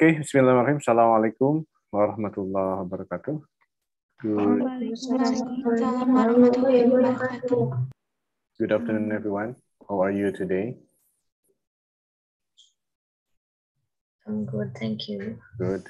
Oke, Bismillahirrahmanirrahim. Assalamualaikum warahmatullahi wabarakatuh. Waalaikumsalam warahmatullahi wabarakatuh. Good afternoon, everyone. How are you today? I'm good, thank you. Good.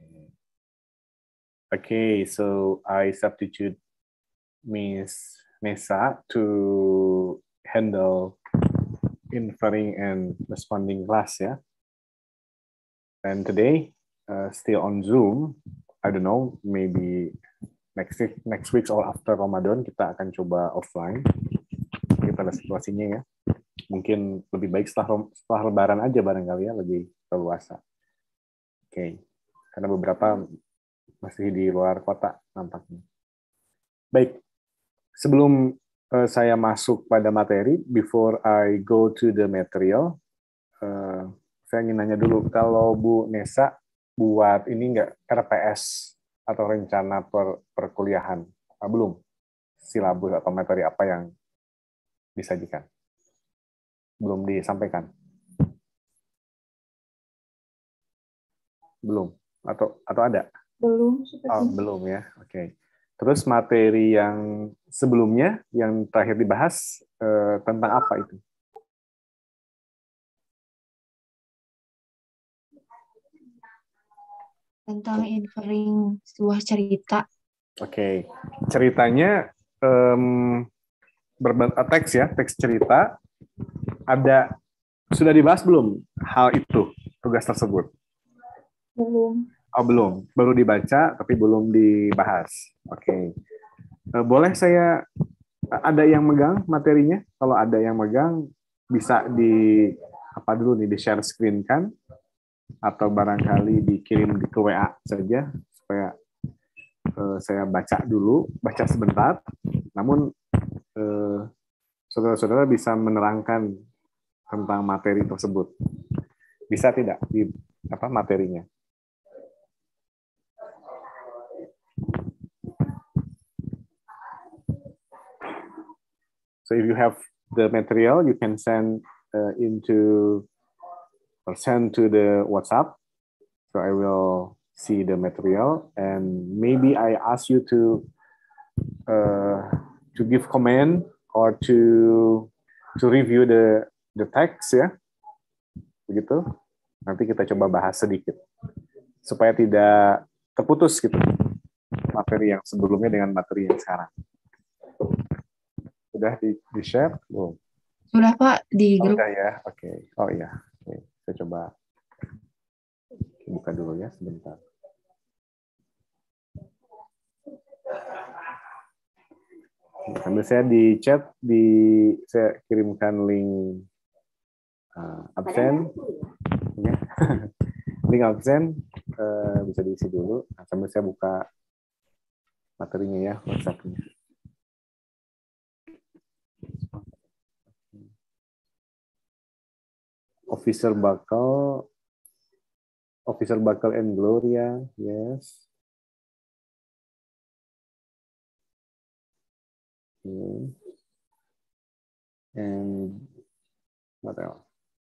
Okay, so I substitute Miss Nessa to handle inferring and responding class, ya. And today, still on Zoom. I don't know, maybe next week or after Ramadan kita akan coba offline. Kita lihat situasinya ya. Mungkin lebih baik setelah Lebaran aja barangkali ya, lebih leluasa. Oke. Karena beberapa masih di luar kota nampaknya. Baik. Sebelum saya masuk pada materi, before I go to the material, saya ingin nanya dulu, kalau Bu Nessa buat ini nggak RPS atau rencana perkuliahan? Belum? Silabus atau materi apa yang disajikan? Belum disampaikan? Belum? Atau ada? Belum. Oh, belum ya. Oke. Terus materi yang sebelumnya, yang terakhir dibahas, tentang apa itu? Tentang inferring sebuah cerita. Oke. Ceritanya teks ya, teks cerita. Sudah dibahas belum hal itu, tugas tersebut? Belum. Oh, belum. Baru dibaca, tapi belum dibahas. Oke. Boleh ada yang megang materinya? Kalau ada yang megang, bisa di share screen kan? Atau barangkali dikirim ke WA saja, supaya saya baca sebentar. Namun, saudara-saudara bisa menerangkan tentang materi tersebut. Bisa tidak di materinya? So if you have the material, you can send send to the WhatsApp. So I will see the material, and maybe I ask you to give comment or to review the text ya, begitu. Nanti kita coba bahas sedikit supaya tidak terputus gitu materi yang sebelumnya dengan materi yang sekarang. Sudah di-share? Belum? Sudah Pak, di grup. Sudah ya, oke. Oh iya, oke. Saya coba buka dulu ya sebentar. Sambil saya di chat, saya kirimkan link absen, ya. Link absen bisa diisi dulu. Nah, sambil saya buka materinya ya, WhatsApp-nya. Officer Bakal and Gloria, yes. Okay. And what else?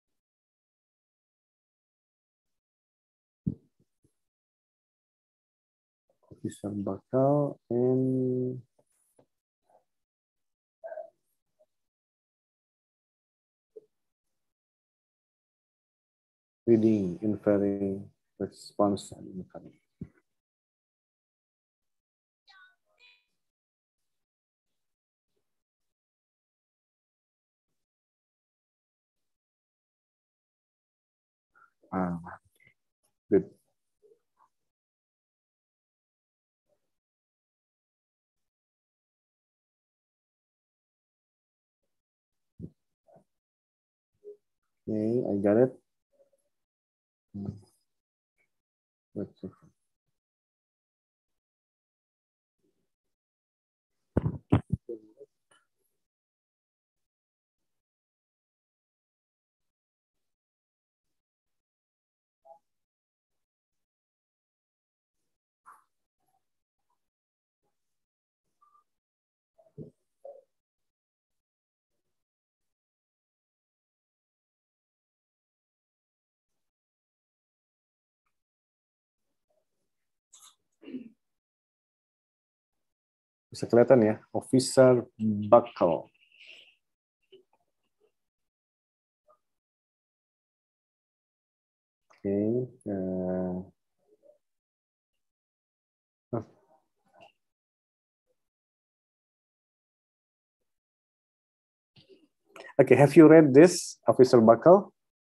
Officer Bakal and reading, inferring, response, and inferring. Good. Okay, I got it. Let's see. Bisa kelihatan ya, officer buckle. Oke. Okay, have you read this, Officer Buckle?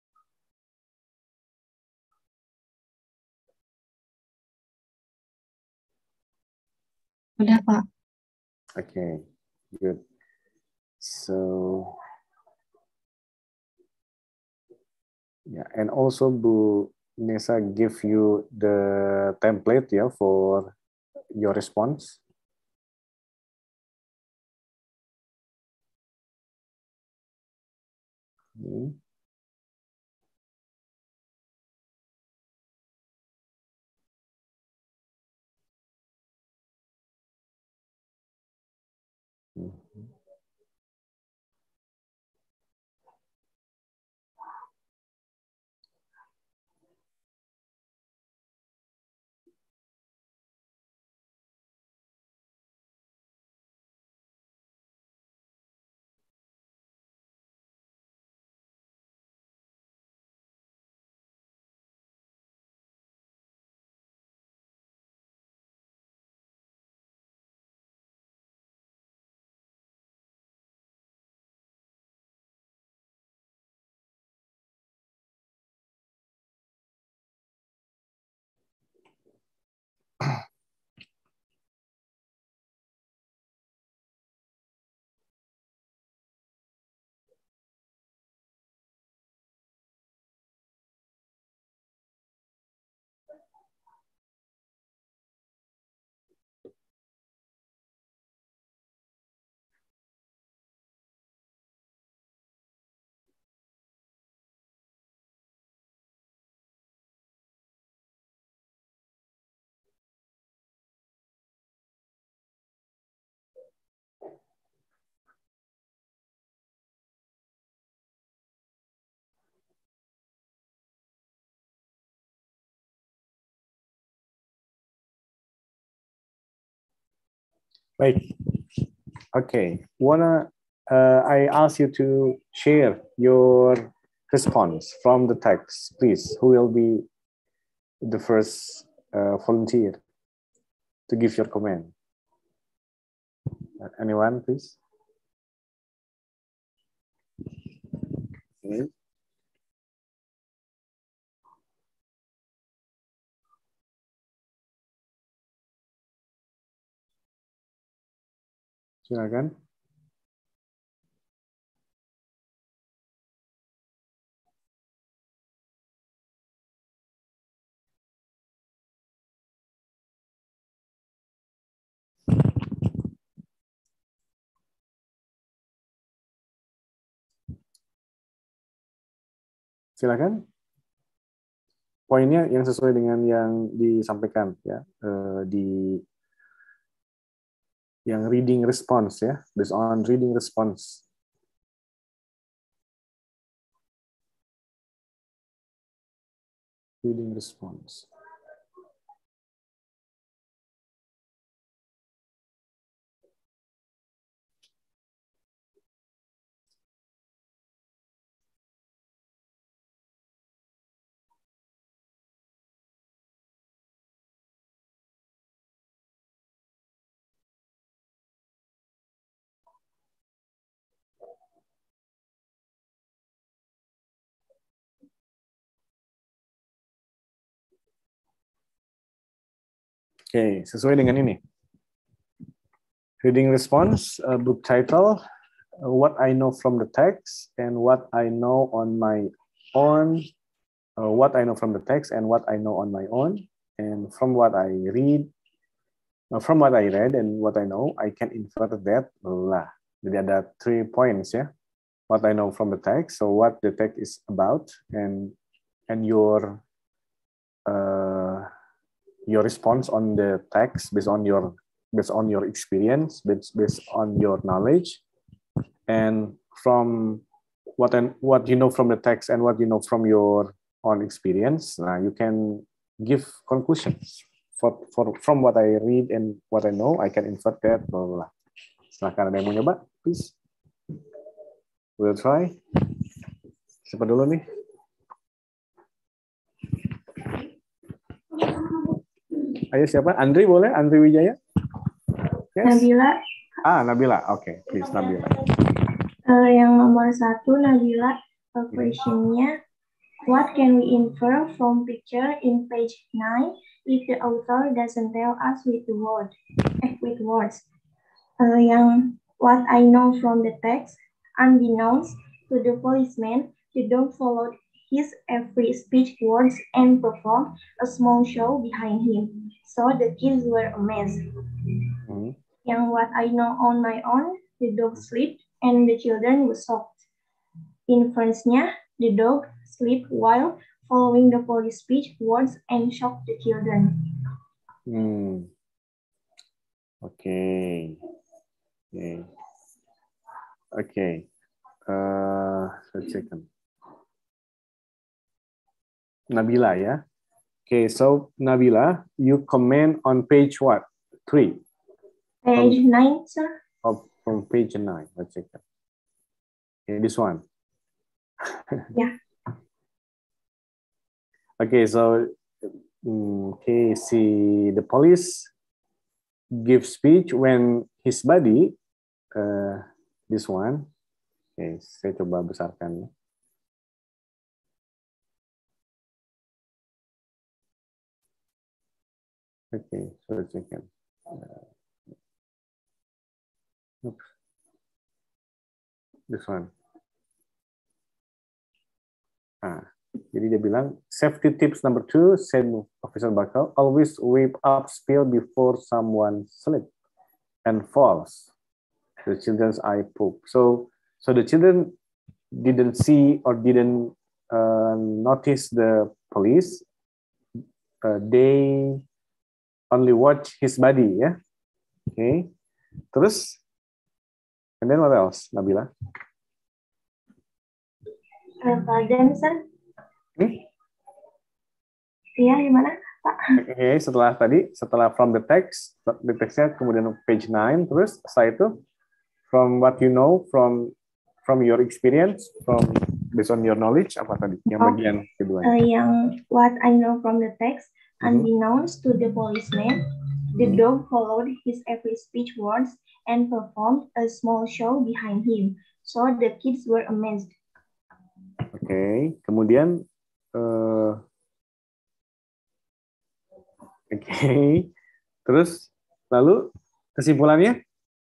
Udah, Pak. Okay, good. So, yeah, and also Bu Nessa give you the template, yeah, for your response. Hmm. Baik. Okay. I ask you to share your response from the text, please. Who will be the first volunteer to give your comment? Anyone, please? Okay. Silakan. Silakan. Poinnya yang sesuai dengan yang disampaikan ya, di yang reading response ya, based on reading response. Reading response. Oke, sesuai dengan ini. Reading response, book title, what I know from the text and what I know on my own, what I know from the text and what I know on my own, and from what I read, from what I read and what I know, I can infer that lah. Jadi ada 3 points ya. What I know from the text, so what the text is about, and your response on the text based on your experience, based on your knowledge, and from what you know from the text and what you know from your own experience. Now you can give conclusions from what I read and what I know, I can insert that. Blah, blah, blah. Silahkan, ada yang mau nyoba, please. We'll try. Siapa dulu nih? Ayo siapa? Andri boleh? Andri Wijaya? Yes? Nabila. Nabila. Okay, please Nabila. Yang nomor 1, Nabila. Questionnya, what can we infer from picture in page 9 if the author doesn't tell us with words? Yang what I know from the text, unbeknownst to the policeman, the dog followed his every speech, words, and performed a small show behind him. So the kids were amazed. Yang what I know on my own, the dog slept and the children were shocked. Inference-nya, the dog sleep while following the police speech, words, and shocked the children. Okay. Second. Nabila, ya. Okay, so Nabila, you comment on page what? 3. Page 9, sir. From page 9. Let's check that. Okay, this one. Yeah. Okay, so see the police give speech when his body, this one. Okay, saya coba besarkan. Okay, so let's check it. Oops. This one. Jadi dia bilang, safety tips number 2, said Officer Bakal, always wipe up spill before someone slip and falls. The children's eye poke. So the children didn't see or didn't notice the police. They only watch his body, ya. Okay. Terus, and then what else, Nabila? Pardon, sir. Iya, gimana, Pak? Okay, setelah from the text-nya kemudian page 9, terus setelah itu from what you know from your experience, based on your knowledge, apa tadi? Yang bagian kedua. Yang what I know from the text, unbeknownst to the policeman, the dog followed his every speech, words, and performed a small show behind him. So the kids were amazed. Okay, kemudian terus lalu kesimpulannya?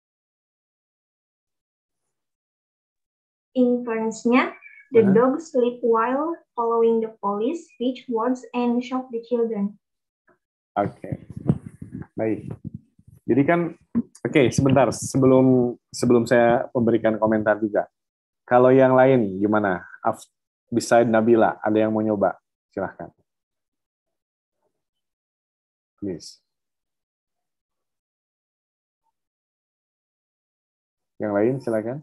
Inference-nya, the dog sleep while following the police speech, words, and shocked the children. Oke, baik. Jadi kan, sebentar sebelum saya memberikan komentar juga. Kalau yang lain gimana? Beside Nabila, ada yang mau nyoba? Silahkan. Please. Yang lain silahkan.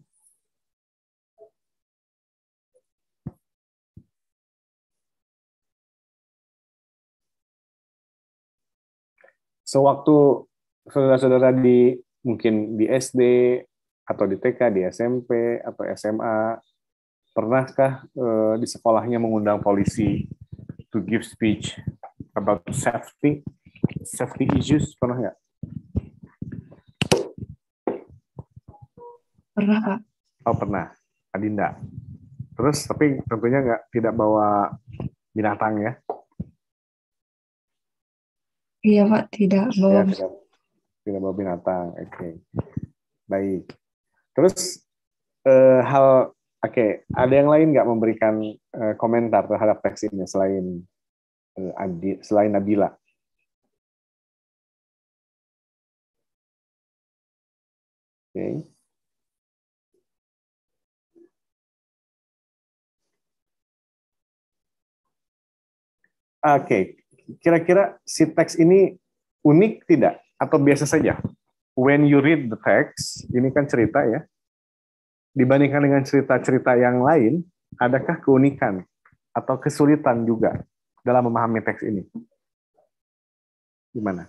So waktu saudara-saudara mungkin di SD atau di TK, di SMP atau SMA, pernahkah di sekolahnya mengundang polisi to give speech about safety issues? Pernah nggak? Pernah, Pak. Oh, pernah. Adinda. Terus tapi tentunya tidak bawa binatang, ya? Iya, Pak, tidak bawa. Ya, tidak bawa binatang. Oke. Baik. Terus ada yang lain nggak memberikan komentar terhadap teks ini selain Nabila? Oke. Kira-kira si teks ini unik tidak? Atau biasa saja? When you read the text, ini kan cerita, ya. Dibandingkan dengan cerita-cerita yang lain, adakah keunikan atau kesulitan juga dalam memahami teks ini? Gimana?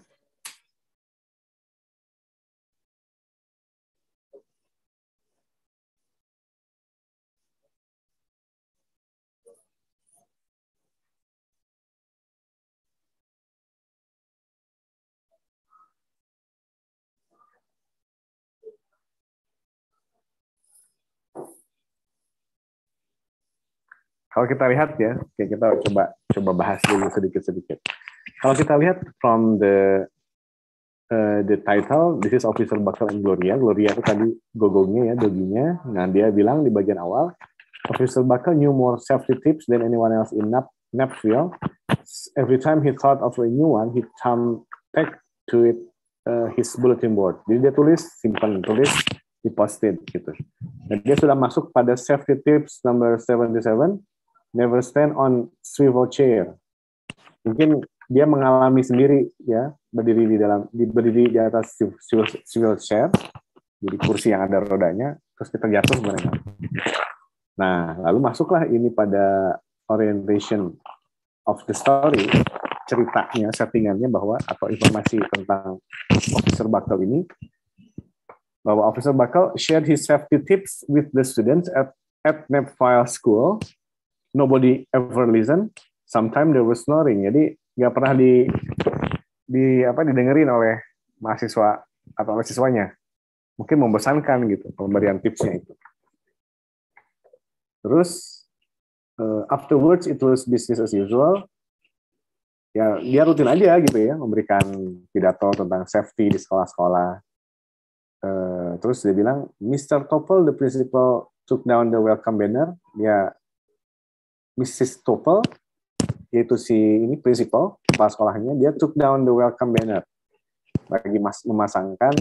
Kalau kita lihat ya, kita coba bahas dulu sedikit. Kalau kita lihat from the title, this is Officer Buckle and Gloria. Gloria itu tadi gogongnya ya, doginya. Nah, dia bilang di bagian awal, Officer Buckle knew more safety tips than anyone else in Knapville. Every time he thought of a new one, he come back to it his bulletin board. Jadi dia simpan, di post-it gitu. Dan dia sudah masuk pada safety tips number 77, never stand on swivel chair. Mungkin dia mengalami sendiri ya, berdiri di atas swivel chair, jadi kursi yang ada rodanya, terus kita jatuh sebenarnya. Nah, lalu masuklah ini pada orientation of the story, ceritanya, settingannya bahwa atau informasi tentang Officer Buckle ini, bahwa Officer Buckle shared his safety tips with the students at Knapville School. Nobody ever listen. Sometimes there was snoring. Jadi nggak pernah didengerin oleh mahasiswa atau oleh siswanya. Mungkin membosankan gitu pemberian tipsnya itu. Terus afterwards it was business as usual. Ya dia rutin aja gitu ya, memberikan pidato tentang safety di sekolah-sekolah. Terus dia bilang, Mr. Topel, the principal, took down the welcome banner. Ya, Mrs. Topel, yaitu si ini principal, kepala sekolahnya, dia took down the welcome banner. Bagi memasangkan,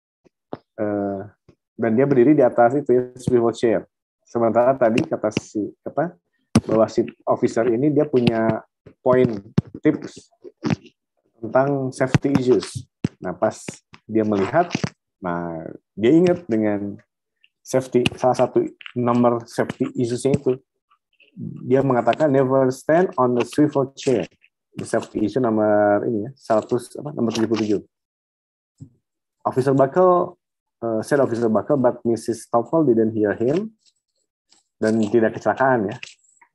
dan dia berdiri di atas itu ya, swivel chair. Sementara tadi kata bahwa si officer ini dia punya poin tips tentang safety issues. Nah, pas dia melihat, nah dia ingat dengan safety, salah satu nomor safety issues-nya itu. Dia mengatakan never stand on the swivel chair. The safety issue nomor ini ya, nomor 77. Officer Buckle said Officer Buckle, but Mrs. Topel didn't hear him. Dan tidak kecelakaan ya.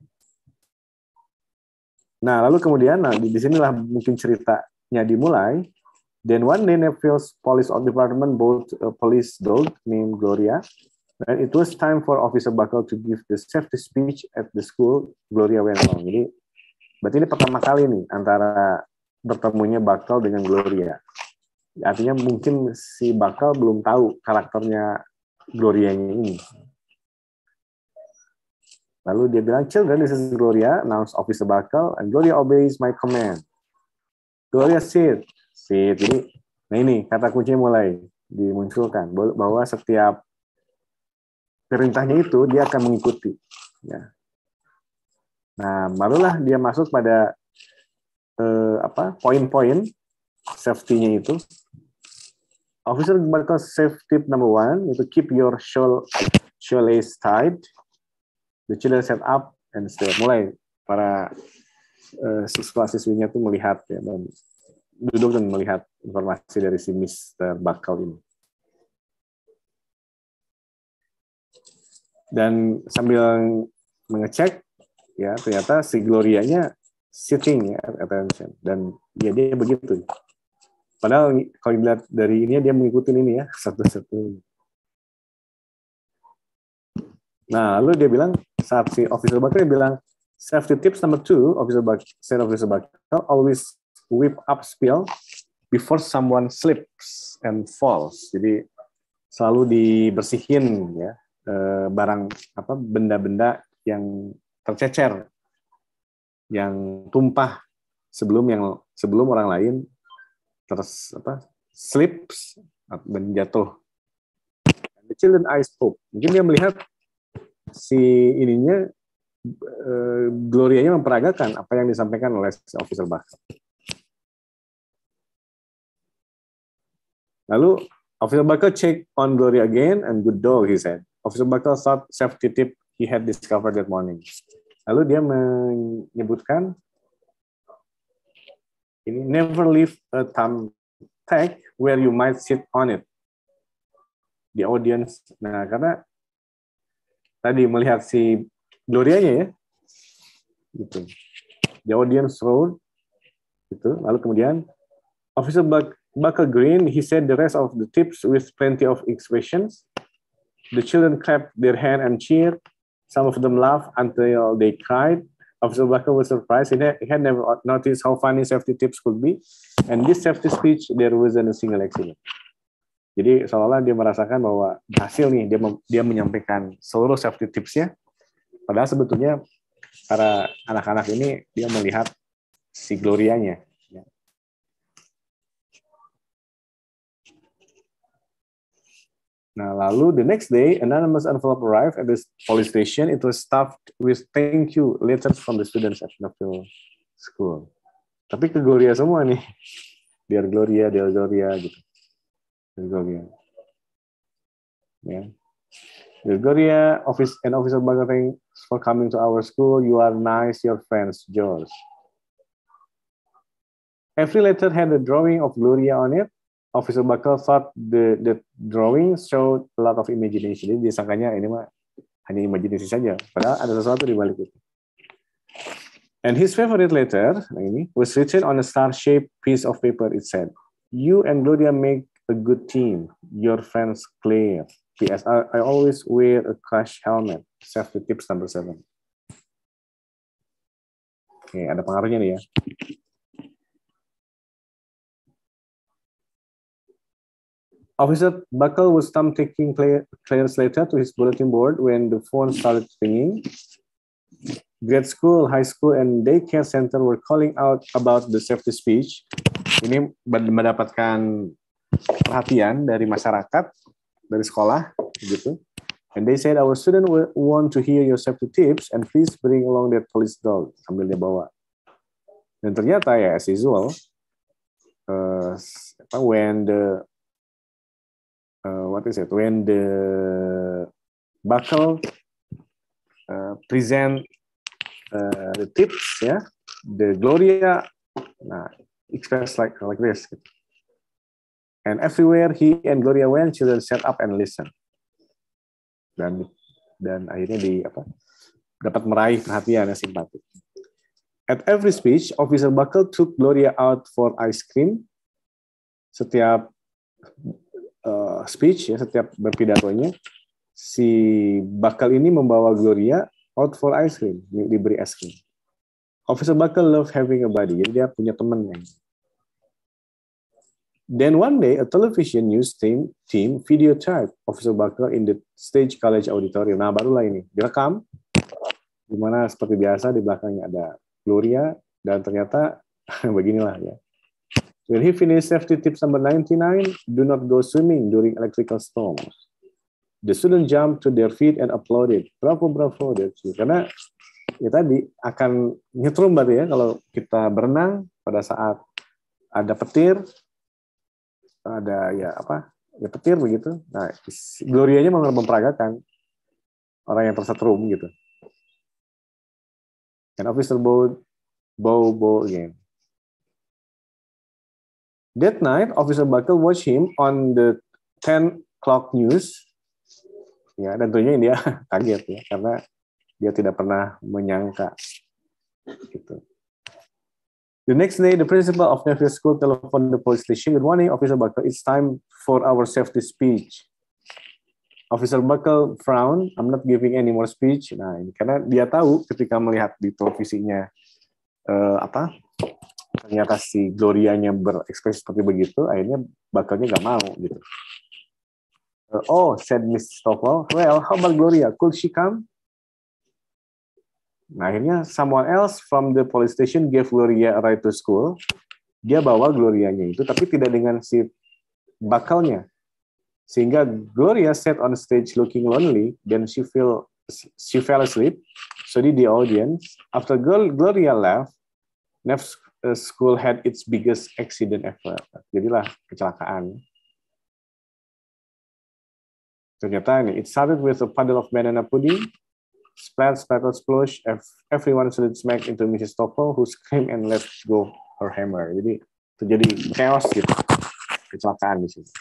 Nah, lalu kemudian di sinilah mungkin ceritanya dimulai. Then one day Knapville's police department bought a police dog named Gloria. And it was time for Officer Buckle to give the safety speech at the school. Gloria went along. Jadi, berarti ini pertama kali nih antara bertemunya Buckle dengan Gloria. Artinya mungkin si Buckle belum tahu karakternya Gloria-nya ini. Lalu dia bilang, children, this is Gloria, announced Officer Buckle, and Gloria obeys my command. Gloria sit. Jadi, nah ini kata kuncinya mulai dimunculkan bahwa setiap perintahnya itu dia akan mengikuti. Ya. Nah, barulah dia masuk pada poin-poin safety-nya itu. Officer Buckle safety number 1 itu keep your shoelace tied. The children set up and stay. Mulai para siswa-siswinya tuh melihat ya, dan duduk dan melihat informasi dari si Mr. Buckle ini. Dan sambil mengecek, ya ternyata si Gloria-nya sitting ya, attention, dan dia begitu. Padahal kalau dilihat dari ini dia mengikuti ini ya satu-satu. Nah lalu dia bilang saat si Officer Buckle bilang safety tips number 2, Officer Buckle always whip up spill before someone slips and falls. Jadi selalu dibersihin ya. Barang benda-benda yang tercecer, yang tumpah sebelum orang lain slips dan jatuh. The children eyes pop. Mungkin dia melihat si ininya Gloria-nya memperagakan apa yang disampaikan oleh si Officer Buckle. Lalu Officer Buckle checked on Gloria again and good dog, he said. Officer Buckle thought safety tip he had discovered that morning. Lalu dia menyebutkan Ini never leave a thumbtack where you might sit on it. The audience. Nah, karena tadi melihat si Gloria-nya ya, gitu. The audience roared, gitu. Lalu kemudian Officer Buckle grinned. He said the rest of the tips with plenty of expressions. The children clapped their hands and cheered. Some of them laughed until they cried. Officer Buckle was surprised. He had never noticed how funny safety tips could be. And this safety speech, there wasn't a single accident. Jadi seolah-olah dia merasakan bahwa hasil nih, dia menyampaikan seluruh safety tipsnya. Padahal sebetulnya para anak-anak ini dia melihat si Gloria-nya. Nah, lalu the next day, an anonymous envelope arrived at the police station. It was stuffed with thank you letters from the students at Nuffield School. Tapi ke Gloria semua nih. Dear Gloria gitu. Dear Gloria. Yeah. Dear Gloria, Officer Buckle, thanks for coming to our school. You are nice, your friends, George. Every letter had a drawing of Gloria on it. Officer Buckle thought the drawing showed a lot of imagination. Jadi disangkanya ini mah hanya imajinasi saja. Padahal ada sesuatu di balik itu. And his favorite letter, ini, was written on a star-shaped piece of paper. It said, "You and Gloria make a good team. Your friends Claire. P.S. I always wear a crash helmet. Safety tips number 7." Oke, ada pengaruhnya nih ya. Officer Buckle was taking Claire's letter to his bulletin board when the phone started ringing. Grade school, high school, and daycare center were calling out about the safety speech. Ini mendapatkan perhatian dari masyarakat, dari sekolah, gitu. And they said, our student want to hear your safety tips, and please bring along that police dog. Sambil dia bawa. Dan ternyata ya, as usual, when the when the Buckle present the tips, yeah, the Gloria expressed like this. And everywhere he and Gloria went, children sat up and listened. Dan akhirnya dapat meraih perhatian yang simpatik. At every speech, Officer Buckle took Gloria out for ice cream. Setiap speech, ya, setiap berpidatonya, si Buckle ini membawa Gloria out for ice cream, diberi es krim. Officer Buckle loved having a buddy, jadi dia punya teman yang. Then one day, a television news team videotaped Officer Buckle in the Stage College auditorium. Nah, barulah ini direkam, di mana seperti biasa di belakangnya ada Gloria, dan ternyata beginilah ya. When he finished safety tips number 99, do not go swimming during electrical storms. The student jumped to their feet and applauded. Bravo, bravo. Karena ya tadi akan nyetrum berarti ya kalau kita berenang pada saat ada petir, ada ya petir begitu. Nah, Gloria-nya memperagakan orang yang tersetrum gitu. And Officer bow again. That night, Officer Buckle watched him on the 10 o'clock news. Ya, dan tentunya dia kaget ya, karena dia tidak pernah menyangka. Gitu. The next day, the principal of Nuffield School telephoned the police station. Good morning, Officer Buckle. It's time for our safety speech. Officer Buckle frowned. I'm not giving any more speech. Nah, ini karena dia tahu ketika melihat di televisinya ternyata si Gloria-nya berekspresi seperti begitu, akhirnya Buckle-nya nggak mau gitu. Oh, said Miss Stoffel. Well, how about Gloria? Could she come? Nah, akhirnya someone else from the police station gave Gloria a ride to school. Dia bawa Gloria-nya itu, tapi tidak dengan si Buckle-nya. Sehingga Gloria sat on stage looking lonely, then she fell asleep. So did the audience. After Gloria left, Nuffield School had its biggest accident ever. Jadilah kecelakaan. Ternyata ini, it started with a puddle of banana pudding. Splat, splatter, splosh. Everyone slid smack into Mrs. Stoffel, who screamed and let go her hammer. Jadi terjadi chaos gitu, kecelakaan di sini.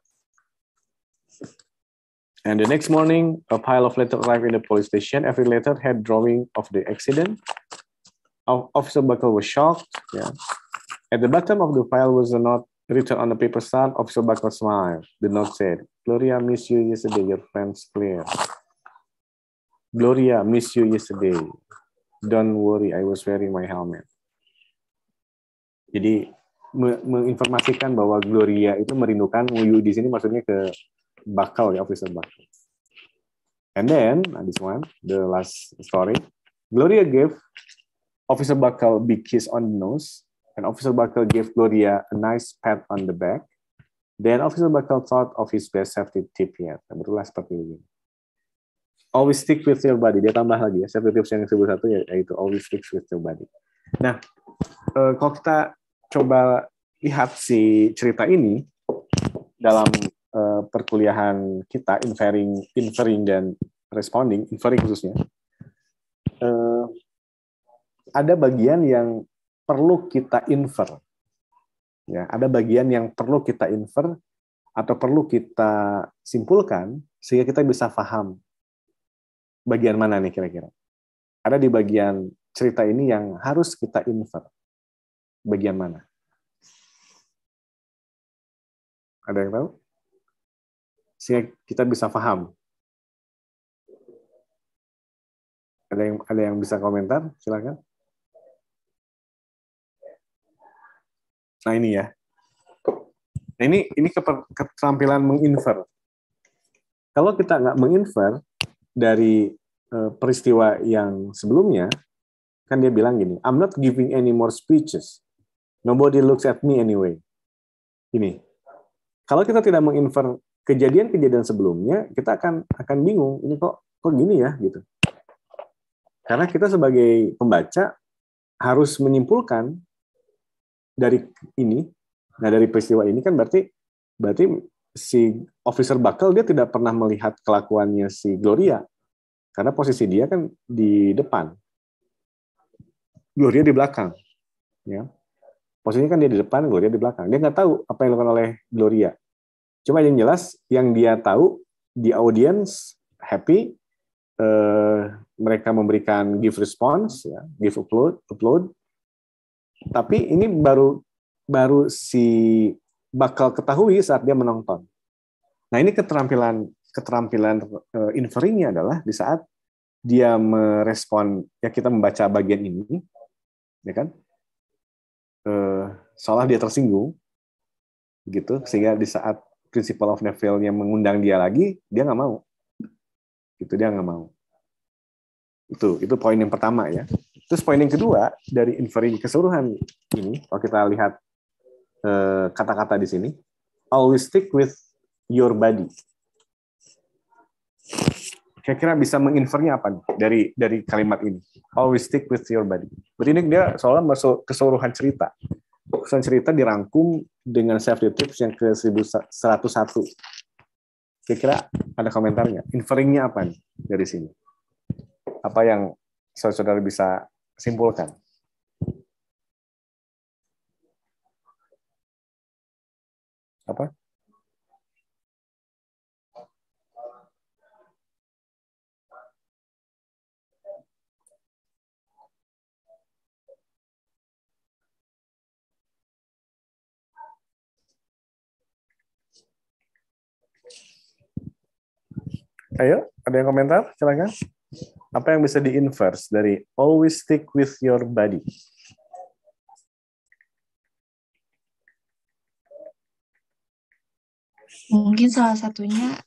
And the next morning, a pile of letters arrived in the police station. Every letter had drawing of the accident. Officer Buckle was shocked. Yeah. At the bottom of the file was a note written on the paper side. Officer Buckle smiled. The note said, "Gloria, miss you yesterday. Your friend's clear. Gloria, miss you yesterday. Don't worry, I was wearing my helmet." Jadi menginformasikan bahwa Gloria itu merindukan Wuyu di sini maksudnya ke Buckle ya, Officer Buckle. And then this one, the last story, Gloria gave Officer Buckle big kiss on the nose, and Officer Buckle gave Gloria a nice pat on the back. Then Officer Buckle thought of his best safety tip yet. Berulah seperti ini. Always stick with your body. Dia tambah lagi ya, safety tips yang disebut satu yaitu always stick with your body. Nah, kalau kita coba lihat si cerita ini dalam perkuliahan kita, inferring dan responding, inferring khususnya, ada bagian yang perlu kita infer. Ya, ada bagian yang perlu kita infer atau perlu kita simpulkan sehingga kita bisa paham bagian mana nih kira-kira. Ada di bagian cerita ini yang harus kita infer. Bagian mana? Ada yang tahu? Sehingga kita bisa paham. Ada yang bisa komentar? Silakan. Nah ini ya. Nah, ini keterampilan menginfer. Kalau kita nggak menginfer dari peristiwa yang sebelumnya, kan dia bilang gini, I'm not giving any more speeches. Nobody looks at me anyway. Ini. Kalau kita tidak menginfer kejadian-kejadian sebelumnya, kita akan bingung. Ini kok gini ya gitu. Karena kita sebagai pembaca harus menyimpulkan dari ini. Nah, dari peristiwa ini kan berarti si Officer Buckle dia tidak pernah melihat kelakuannya si Gloria. Karena posisi dia kan di depan. Gloria di belakang. Ya. Posisinya kan dia di depan, Gloria di belakang. Dia nggak tahu apa yang dilakukan oleh Gloria. Cuma yang jelas, yang dia tahu, di audience happy, mereka memberikan give response, ya, give upload. Tapi ini baru si bakal ketahui saat dia menonton. Nah ini keterampilan inferringnya adalah di saat dia merespon, ya kita membaca bagian ini, ya kan? Seolah dia tersinggung, gitu, sehingga di saat Principal of Neville-nya mengundang dia lagi, dia nggak mau. Gitu, dia nggak mau. Itu poin yang pertama ya. Terus poin yang kedua dari inferring keseluruhan ini, kalau kita lihat kata-kata di sini, always stick with your body. Kira-kira bisa menginfernya apa nih dari kalimat ini? Always stick with your body. Berarti ini dia soalnya masuk keseluruhan cerita. Keseluruhan cerita dirangkum dengan safety tips yang ke 1101. Kira-kira ada komentarnya? Inferringnya apa nih dari sini? Apa yang saudara bisa simpulkan? Apa? Ayo, ada yang komentar? Silakan. Apa yang bisa di-inverse dari always stick with your body? Mungkin salah satunya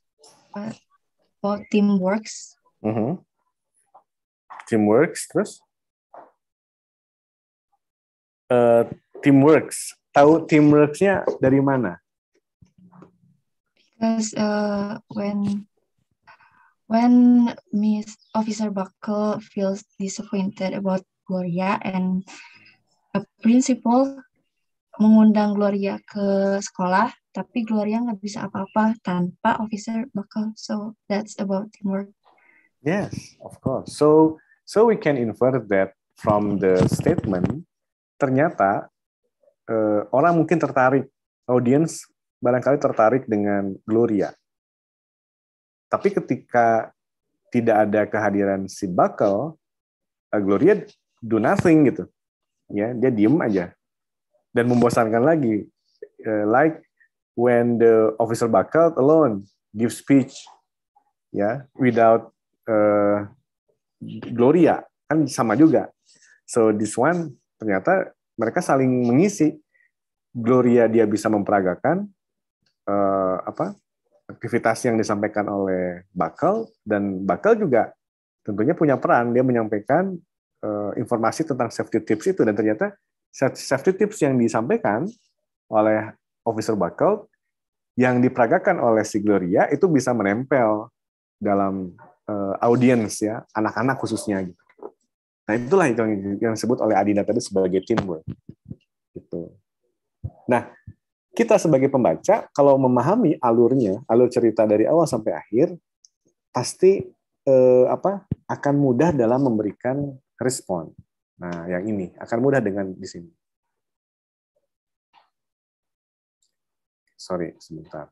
teamworks. Teamworks, terus? Teamworks. Tahu teamworks-nya dari mana? Because when Miss Officer Buckle feels disappointed about Gloria and a principal mengundang Gloria ke sekolah, tapi Gloria nggak bisa apa-apa tanpa Officer Buckle. So that's about teamwork. Yes, of course. So we can infer that from the statement, ternyata orang mungkin tertarik, audiens barangkali tertarik dengan Gloria. Tapi ketika tidak ada kehadiran si Buckle, Gloria do nothing gitu, ya, dia diem aja dan membosankan lagi. Like when the Officer Buckle alone give speech, ya, without Gloria, kan sama juga. So this one ternyata mereka saling mengisi. Gloria dia bisa memperagakan aktivitas yang disampaikan oleh Buckle, dan Buckle juga tentunya punya peran. Dia menyampaikan informasi tentang safety tips itu, dan ternyata safety tips yang disampaikan oleh Officer Buckle yang diperagakan oleh si Gloria itu bisa menempel dalam audiens, ya, anak-anak khususnya gitu. Nah, itulah yang disebut oleh Adinda tadi sebagai teamwork. Gitu. Nah, kita sebagai pembaca kalau memahami alurnya, alur cerita dari awal sampai akhir, pasti akan mudah dalam memberikan respon. Nah, yang ini akan mudah dengan di sini. Sorry, sebentar.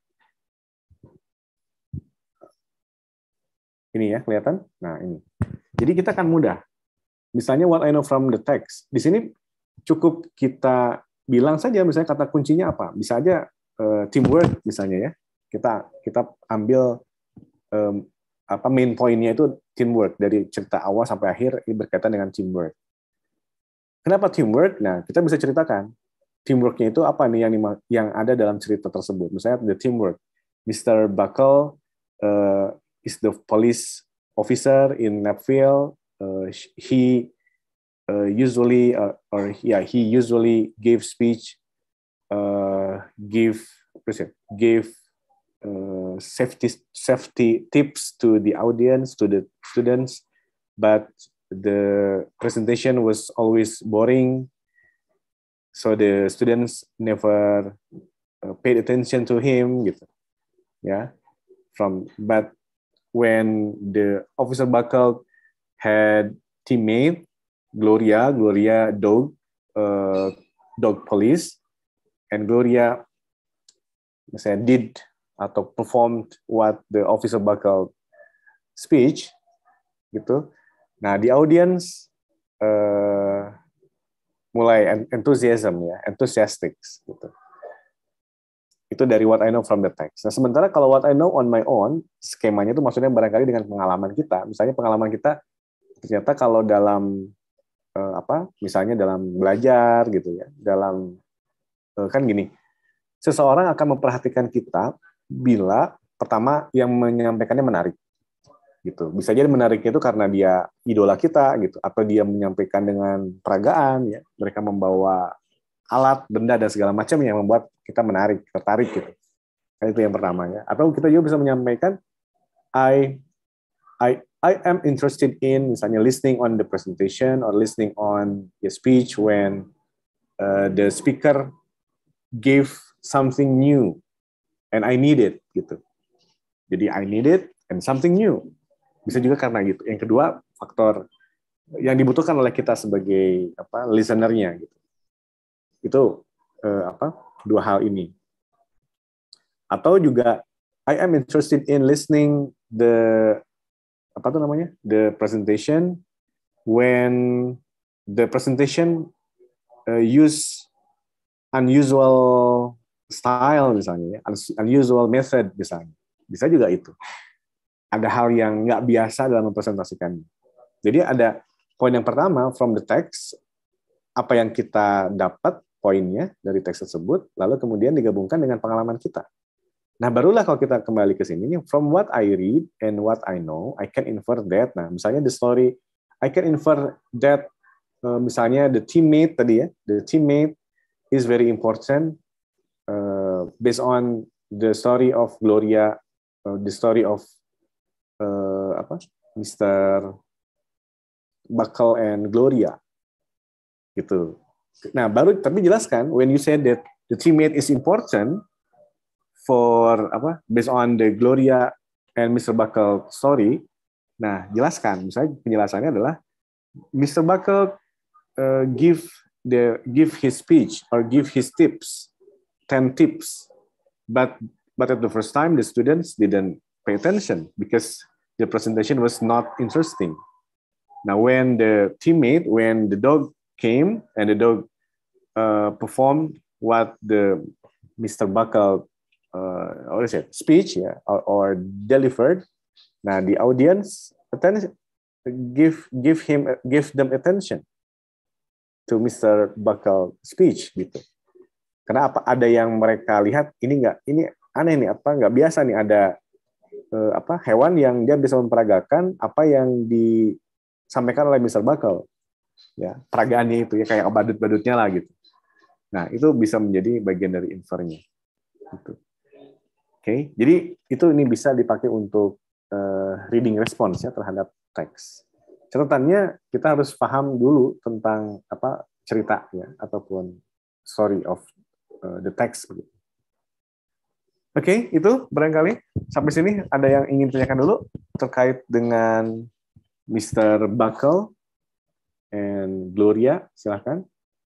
Ini ya, kelihatan? Nah, ini. Jadi kita akan mudah. Misalnya what I know from the text. Di sini cukup kita bilang saja misalnya kata kuncinya apa. Bisa aja teamwork misalnya ya. Kita ambil main point-nya itu teamwork, dari cerita awal sampai akhir ini berkaitan dengan teamwork. Kenapa teamwork? Nah, kita bisa ceritakan teamwork-nya itu apa nih yang ada dalam cerita tersebut. Misalnya the teamwork. Mr. Buckle is the police officer in Napville. He usually gave speech, give safety tips to the audience, to the students, but the presentation was always boring, so the students never paid attention to him, gitu, ya. But when the Officer Buckle had teammate Gloria dog police, and Gloria misalnya did atau performed what the Officer Buckle speech, gitu. Nah, di audience mulai enthusiastic, gitu. Itu dari what I know from the text. Nah, sementara kalau what I know on my own, skemanya itu maksudnya barangkali dengan pengalaman kita. Misalnya pengalaman kita ternyata kalau dalam misalnya dalam belajar gitu ya, dalam kan gini, seseorang akan memperhatikan kita bila pertama yang menyampaikannya menarik, gitu. Bisa jadi menariknya itu karena dia idola kita, gitu, atau dia menyampaikan dengan peragaan, ya, mereka membawa alat, benda dan segala macam yang membuat kita tertarik, gitu. Itu yang pertama, ya. Atau kita juga bisa menyampaikan I am interested in, misalnya, listening on the presentation or listening on the speech when the speaker gave something new and I need it, gitu. Jadi I need it and something new. Bisa juga karena gitu. Yang kedua, faktor yang dibutuhkan oleh kita sebagai listener-nya, gitu. Itu dua hal ini. Atau juga I am interested in listening the presentation when the presentation use unusual style, misalnya, unusual method, misalnya. Bisa juga itu. Ada hal yang nggak biasa dalam mempresentasikannya. Jadi ada poin yang pertama from the text, apa yang kita dapat poinnya dari teks tersebut, lalu kemudian digabungkan dengan pengalaman kita. Nah, barulah kalau kita kembali ke sini, from what I read and what I know, I can infer that. Nah, misalnya the story, I can infer that, misalnya the teammate tadi ya, the teammate is very important based on the story of Gloria, the story of Mr. Buckle and Gloria, gitu. Nah, baru tapi jelaskan when you said that the teammate is important for based on the Gloria and Mr. Buckle story. Nah, jelaskan. Misalnya penjelasannya adalah Mr. Buckle give give his speech or give his tips, 10 tips, but at the first time the students didn't pay attention because the presentation was not interesting. Now when the dog came and the dog performed what the Mr. Buckle speech, or delivered, now the audience give them attention to Mr. Buckle speech gitu. Karena ada yang mereka lihat ini aneh nih, nggak biasa nih ada hewan yang dia bisa memperagakan apa yang disampaikan oleh Mr. Buckle, ya peragaannya itu ya kayak badut-badutnya lah gitu. Nah itu bisa menjadi bagian dari infernya. Gitu. Oke, jadi ini bisa dipakai untuk reading response ya terhadap teks. Catatannya kita harus paham dulu tentang cerita ya ataupun story of the text. Oke, itu barangkali sampai sini ada yang ingin tanyakan dulu terkait dengan Mr. Buckle and Gloria, silahkan.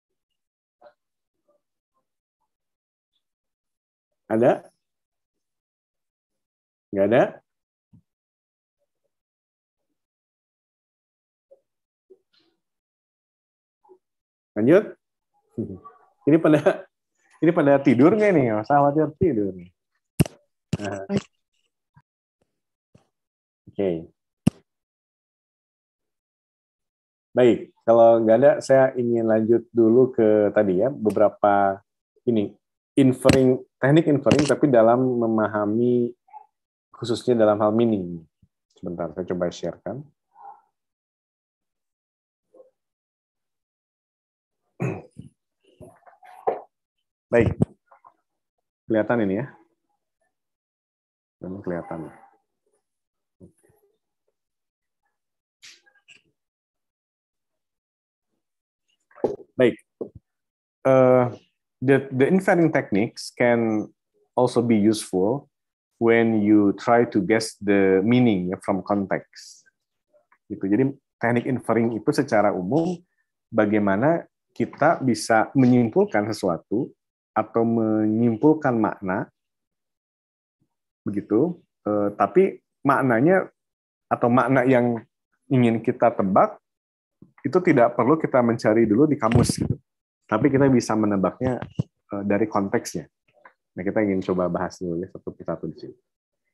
Ada? Nggak ada? Lanjut. Ini pada tidur nggak nih? Saya khawatir tidur nih. Oke. Baik, kalau nggak ada, saya ingin lanjut dulu ke tadi ya, beberapa teknik inferring, tapi dalam memahami khususnya dalam hal meaning. Sebentar, saya coba share-kan. Baik, kelihatan ini ya. Memang kelihatan. Baik, the inferring techniques can also be useful when you try to guess the meaning from context. Gitu. Jadi teknik inferring itu secara umum bagaimana kita bisa menyimpulkan sesuatu atau menyimpulkan makna, begitu. Tapi maknanya atau makna yang ingin kita tebak itu tidak perlu kita mencari dulu di kamus, gitu. Tapi kita bisa menebaknya dari konteksnya. Nah, kita ingin coba bahas dulu ya satu persatu di sini.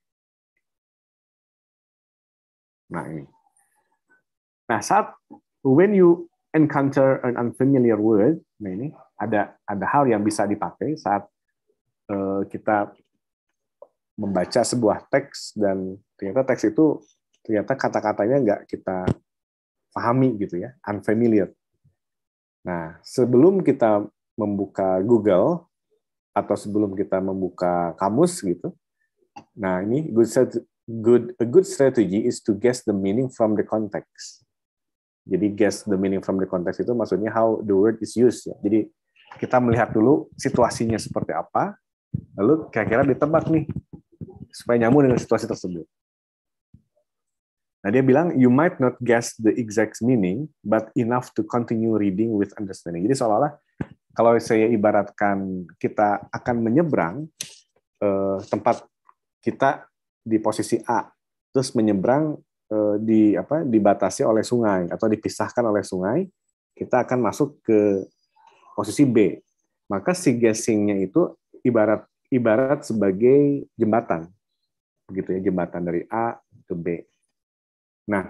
Nah, ini. Nah, when you encounter an unfamiliar word, nah ini ada hal yang bisa dipakai saat kita membaca sebuah teks dan ternyata teks itu kata-katanya nggak kita pahami gitu ya, unfamiliar. Nah, sebelum kita membuka Google atau sebelum kita membuka kamus gitu, nah ini a good strategy is to guess the meaning from the context. Jadi guess the meaning from the context itu maksudnya how the word is used ya. Jadi kita melihat dulu situasinya seperti apa, lalu kira-kira ditebak nih supaya nyambung dengan situasi tersebut. Nah, dia bilang you might not guess the exact meaning but enough to continue reading with understanding. Jadi seolah-olah kalau saya ibaratkan kita akan menyeberang tempat kita di posisi A, terus menyeberang dibatasi oleh sungai atau dipisahkan oleh sungai, kita akan masuk ke posisi B. Maka si guessing-nya itu ibarat sebagai jembatan, begitu ya, jembatan dari A ke B. Nah,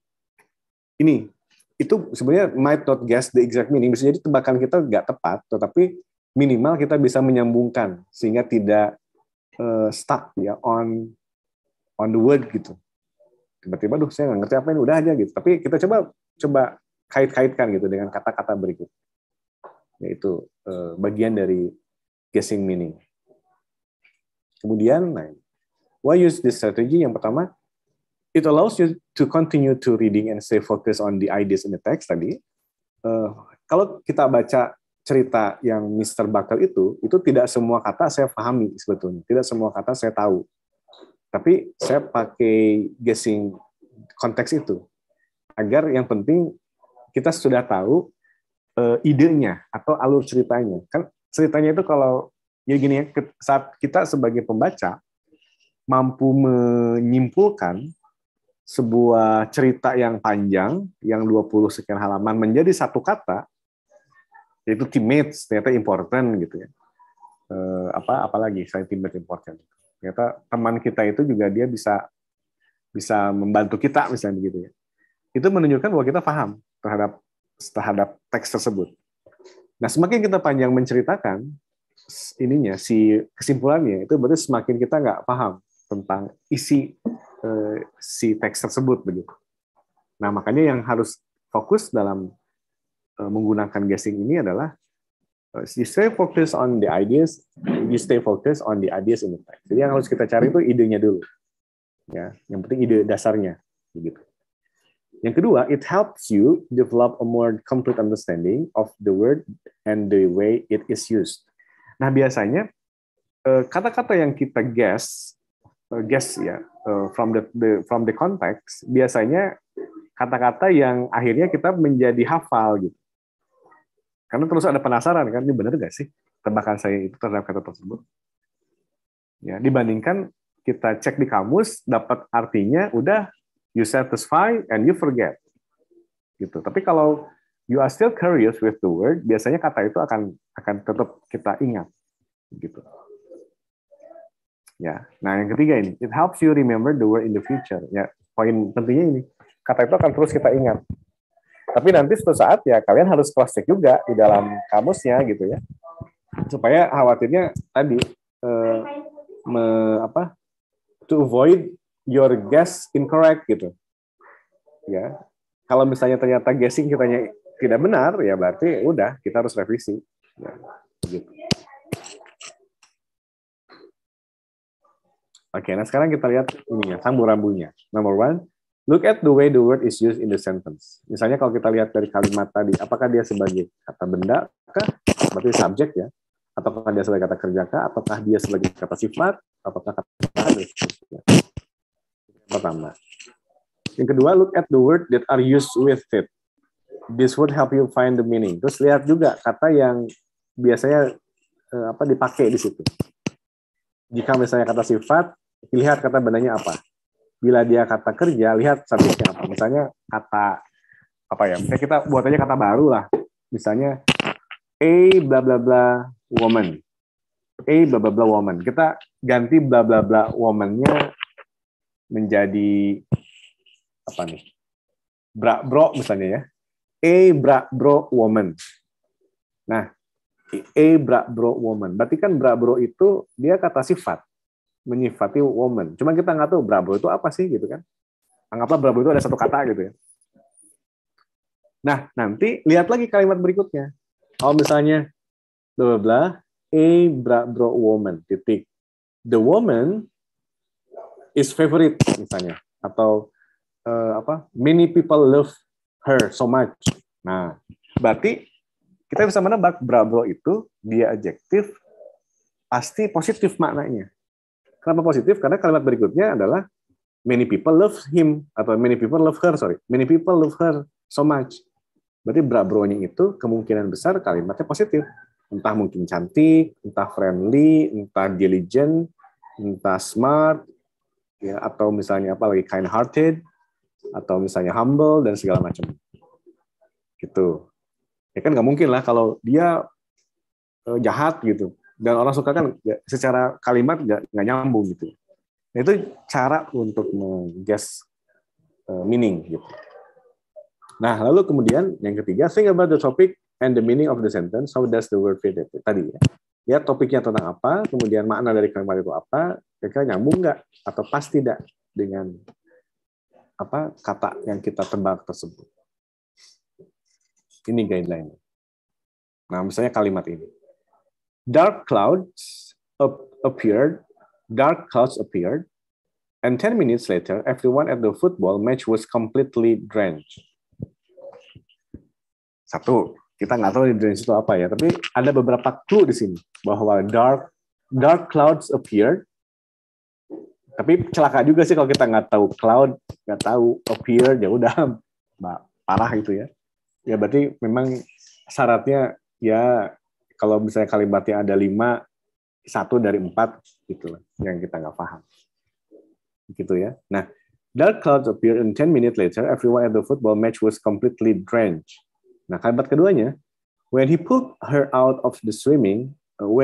itu sebenarnya might not guess the exact meaning. Bisa jadi tebakan kita nggak tepat, tetapi minimal kita bisa menyambungkan sehingga tidak stuck ya on the word gitu. Tiba-tiba, saya nggak ngerti apa ini, udah aja gitu. Tapi kita coba kait-kaitkan gitu dengan kata-kata berikut. Yaitu bagian dari guessing meaning. Kemudian, why use this strategy? Yang pertama, it allows you to continue to reading and stay focused on the ideas in the text tadi. Kalau kita baca cerita yang Mr. Buckle itu tidak semua kata saya pahami sebetulnya. Tidak semua kata saya tahu. Tapi saya pakai guessing konteks itu. Agar yang penting kita sudah tahu idenya atau alur ceritanya. Kan ceritanya itu kalau ya gini ya, saat kita sebagai pembaca mampu menyimpulkan sebuah cerita yang panjang, yang 20 sekian halaman menjadi satu kata, yaitu teammates, ternyata important gitu ya. Apalagi saya teammate important. Ternyata teman kita itu juga dia bisa membantu kita misalnya begitu ya. Itu menunjukkan bahwa kita paham terhadap teks tersebut. Nah, semakin kita panjang menceritakan ininya, si kesimpulannya, itu berarti semakin kita nggak paham tentang isi si teks tersebut begitu. Nah, makanya yang harus fokus dalam menggunakan guessing ini adalah you stay focused on the ideas, you stay focused on the ideas in the text. Jadi yang harus kita cari itu idenya dulu. Ya, yang penting ide dasarnya begitu. Yang kedua, it helps you develop a more complete understanding of the word and the way it is used. Nah, biasanya kata-kata yang kita guess ya, from the context, biasanya kata-kata yang akhirnya kita menjadi hafal gitu. Karena terus ada penasaran kan, ini benar nggak sih tebakan saya itu terhadap kata tersebut? Ya, dibandingkan kita cek di kamus, dapat artinya, udah you satisfy and you forget. Gitu. Tapi kalau you are still curious with the word, biasanya kata itu akan tetap kita ingat. Gitu. Ya, nah yang ketiga ini, it helps you remember the word in the future. Ya, poin pentingnya ini, kata itu akan terus kita ingat. Tapi nanti suatu saat ya kalian harus cross check juga di dalam kamusnya gitu ya, supaya khawatirnya tadi to avoid your guess incorrect gitu. Ya, kalau misalnya ternyata guessing kitanya tidak benar, ya berarti udah kita harus revisi. Ya, gitu. Oke, nah sekarang kita lihat ininya, sambung-rambunya. Number one, look at the way the word is used in the sentence. Misalnya kalau kita lihat dari kalimat tadi, apakah dia sebagai kata benda, berarti subjek ya, ataukah dia sebagai kata kerja, ataukah dia sebagai kata sifat, apakah kata pertama. Yang kedua, look at the word that are used with it. This would help you find the meaning. Terus lihat juga kata yang biasanya dipakai di situ. Jika misalnya kata sifat, lihat kata bendanya apa. Bila dia kata kerja, lihat subjeknya apa. Misalnya kata misalnya kita buat aja kata baru lah. Misalnya a bla bla bla woman. A bla bla bla woman. Kita ganti bla bla bla woman-nya menjadi apa nih? Bra bro misalnya ya. A bra bro woman. Nah, a bra bro woman. Berarti kan bra bro itu dia kata sifat, menyifati woman. Cuma kita nggak tahu bra bro itu apa sih gitu kan. Anggaplah bra bro itu ada satu kata gitu ya. Nah, nanti lihat lagi kalimat berikutnya. Kalau misalnya bla bla a bra bro woman titik. The woman is favorite misalnya, atau many people love her so much. Nah, berarti kita bisa menebak bra bro itu dia adjektif pasti positif maknanya. Kenapa positif? Karena kalimat berikutnya adalah many people love him atau many people love her, many people love her so much. Berarti bra bro-nya itu kemungkinan besar kalimatnya positif. Entah mungkin cantik, entah friendly, entah diligent, entah smart, ya, atau misalnya apa lagi kind hearted, atau misalnya humble dan segala macam. Gitu. Ya kan nggak mungkin lah kalau dia jahat gitu dan orang suka kan secara kalimat nggak nyambung gitu. Nah, itu cara untuk meng-guess meaning gitu. Nah, lalu kemudian yang ketiga, think about the topic and the meaning of the sentence. How does the word fit it? Tadi ya. Lihat topiknya tentang apa, kemudian makna dari kalimat itu apa, kira-kira nyambung nggak atau pas tidak dengan apa kata yang kita tebak tersebut. Ini guideline. Nah, misalnya kalimat ini. Dark clouds appeared, and 10 minutes later, everyone at the football match was completely drenched. Satu, kita nggak tahu di drenched itu apa ya, tapi ada beberapa clue di sini bahwa dark clouds appeared. Tapi celaka juga sih kalau kita nggak tahu cloud, nggak tahu appeared, ya udah parah gitu ya. Ya berarti memang syaratnya ya kalau misalnya kalimatnya ada 5, 1 dari 4 gitu yang kita nggak paham. Gitu ya. Nah, dark clouds appeared and 10 minutes later everyone at the football match was completely drenched. Nah, kalimat keduanya, when he pulled her out of the swimming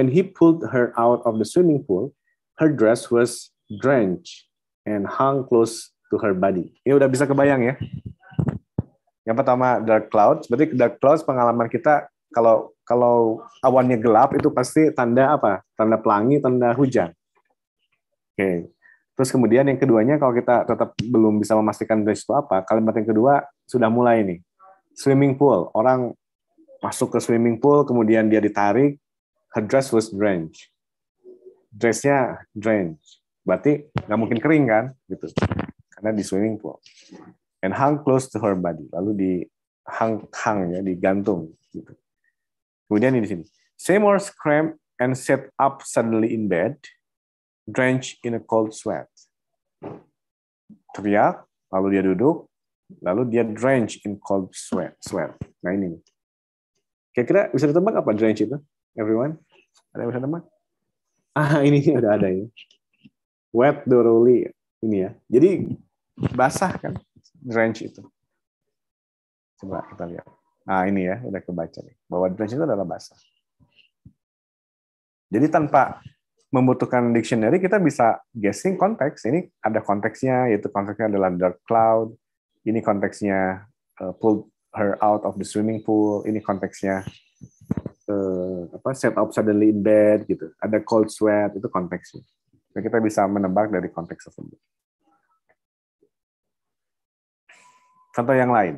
pool, her dress was drenched and hung close to her body. Ini udah bisa kebayang ya. Yang pertama dark clouds, berarti dark clouds pengalaman kita kalau awannya gelap itu pasti tanda apa? Tanda pelangi, tanda hujan. Oke. Terus kemudian yang keduanya kalau kita tetap belum bisa memastikan drench itu apa, kalimat yang kedua sudah mulai nih. Swimming pool, orang masuk ke swimming pool kemudian dia ditarik, her dress was drenched. Dressnya drenched. Berarti nggak mungkin kering kan? Gitu. Karena di swimming pool. And hung close to her body. Lalu di hang ya, digantung gitu. Kemudian ini di sini. Seymour screamed and sat up suddenly in bed, drenched in a cold sweat. Teriak, lalu dia duduk, lalu dia drenched in cold sweat. Nah ini. Kira-kira bisa ditebak apa drench itu? Everyone? Ada yang bisa tebak? Ini ada ini. Wet thoroughly. Ini ya. Jadi basah kan drench itu. Coba kita lihat. Nah ini ya, udah kebaca nih. Bahwa drench itu adalah basah. Jadi tanpa membutuhkan dictionary, kita bisa guessing konteks. Ini ada konteksnya, yaitu konteksnya adalah dark cloud. Ini konteksnya pulled her out of the swimming pool. Ini konteksnya set up suddenly in bed gitu. Ada cold sweat, itu konteksnya. Jadi kita bisa menebak dari konteks tersebut. Contoh yang lain.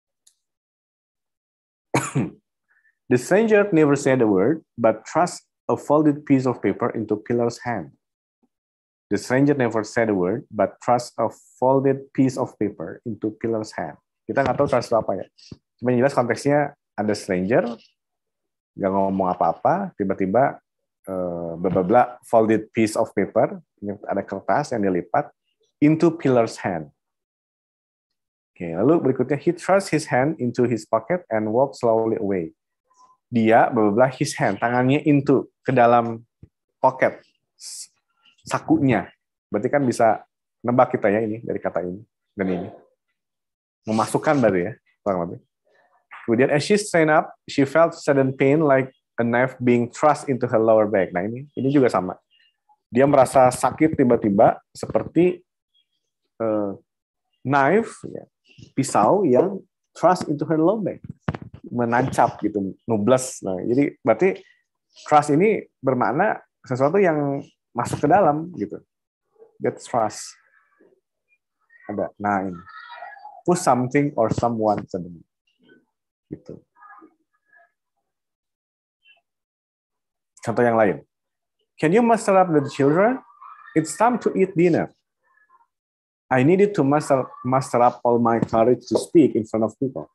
The stranger never said a word, but thrust a folded piece of paper into Pilar's hand. The stranger never said a word, but thrust a folded piece of paper into Pilar's hand. Kita nggak tahu thrust itu apa ya. Cuma jelas konteksnya ada stranger, nggak ngomong apa-apa, tiba-tiba bla folded piece of paper, ini ada kertas yang dilipat, into Pilar's hand. Oke, lalu berikutnya, he thrust his hand into his pocket and walked slowly away. Dia bla his hand, tangannya into, ke dalam pocket, sakunya. Berarti kan bisa nebak kita ya ini, dari kata ini, dan ini. Memasukkan berarti ya, kurang lebih. Kemudian as she straightened up, she felt sudden pain like a knife being thrust into her lower back. Nah ini juga sama. Dia merasa sakit tiba-tiba seperti knife, ya, pisau yang thrust into her lower back. Menancap gitu, nubles. Nah, jadi berarti thrust ini bermakna sesuatu yang masuk ke dalam gitu. Get thrust. Ada. Nah ini. Push something or someone suddenly. Gitu. Contoh yang lain. Can you muster up the children? It's time to eat dinner. I needed to muster up all my courage to speak in front of people.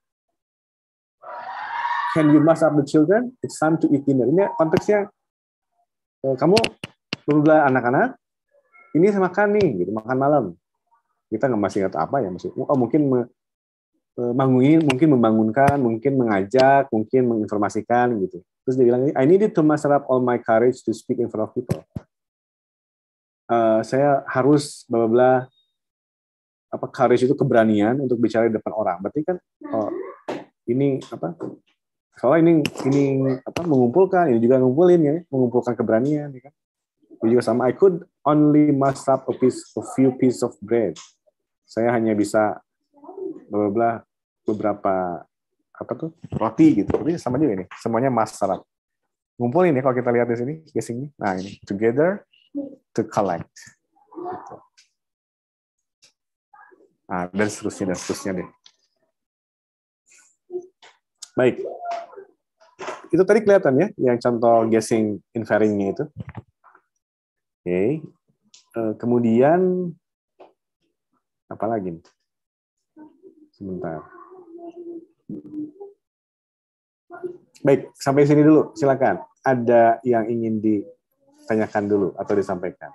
Can you muster up the children? It's time to eat dinner. Ini konteksnya, kamu berdua anak-anak, ini makan nih, gitu, makan malam. Kita nggak masih nggak tahu apa ya, mungkin mungkin membangunkan, mungkin mengajak, mungkin menginformasikan gitu. Terus dia bilang, I needed to muster up all my courage to speak in front of people. Saya harus bla apa courage itu keberanian untuk bicara di depan orang. Berarti kan ini apa? Soalnya ini apa mengumpulkan, ini juga ngumpulin ya, mengumpulkan keberanian ya kan. Ini juga sama, I could only muster up a few pieces of bread. Saya hanya bisa beberapa apa tuh roti gitu. Tapi sama juga ini, semuanya muster up. Ngumpulin ya kalau kita lihat di sini guessingnya. Nah ini together to collect. Gitu. Nah, dan seterusnya deh. Baik. Itu tadi kelihatan ya, yang contoh guessing inferring-nya itu. Oke. Kemudian apa lagi? Sebentar. Baik, sampai sini dulu. Silakan. Ada yang ingin ditanyakan dulu atau disampaikan?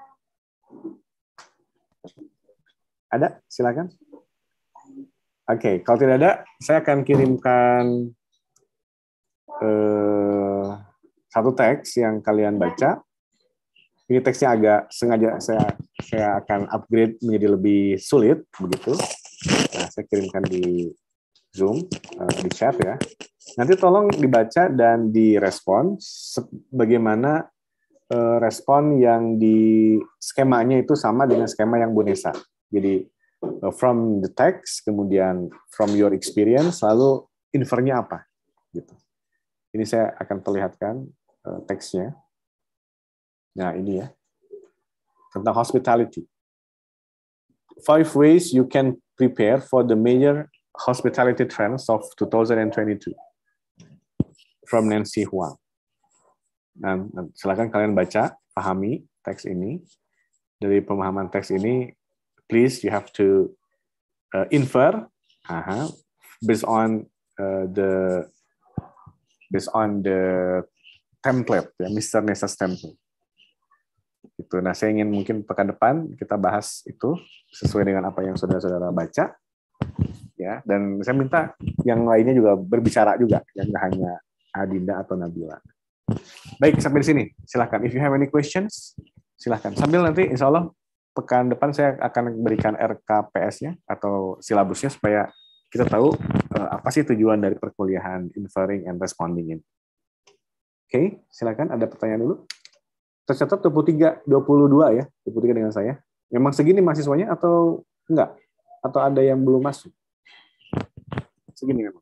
Ada? Silakan. Oke, kalau tidak ada, saya akan kirimkan satu teks yang kalian baca. Ini teksnya agak sengaja saya akan upgrade menjadi lebih sulit begitu. Nah, saya kirimkan di Zoom, di chat ya. Nanti tolong dibaca dan direspon bagaimana respon yang di skemanya itu sama dengan skema yang Bu Nesa. Jadi from the text, kemudian from your experience, lalu infernya apa gitu. Ini saya akan perlihatkan teksnya. Nah, ini ya. Tentang hospitality. 5 ways you can prepare for the major hospitality trends of 2022. From Nancy Huang. Nah, silakan kalian baca, pahami teks ini. Dari pemahaman teks ini, please you have to infer based on the template, ya, Mr. Nesa's template. Gitu. Nah, saya ingin mungkin pekan depan kita bahas itu sesuai dengan apa yang saudara-saudara baca, ya. Dan saya minta yang lainnya juga berbicara juga, yang nggak hanya Adinda atau Nabila. Baik, sampai di sini. Silahkan. If you have any questions, silahkan. Sambil nanti, insya Allah pekan depan saya akan berikan RKPS-nya atau silabusnya supaya kita tahu apa sih tujuan dari perkuliahan inferring and responding ini. Oke, silakan. Ada pertanyaan dulu? Tercatat 22 ya, 23 dengan saya. Memang segini mahasiswanya atau enggak? Atau ada yang belum masuk? Segini memang.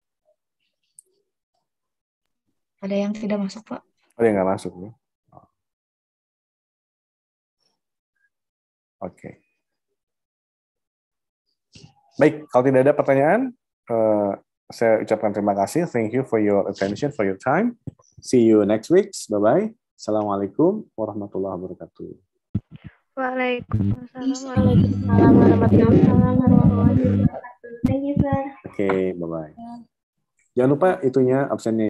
Ada yang tidak masuk, Pak. Ada yang nggak masuk ya? Oke. Baik, kalau tidak ada pertanyaan, saya ucapkan terima kasih. Thank you for your attention, for your time. See you next week. Bye-bye. Assalamualaikum warahmatullahi wabarakatuh. Waalaikumsalam warahmatullahi wabarakatuh. Thank you, sir. Oke, bye-bye. Jangan lupa itunya absennya.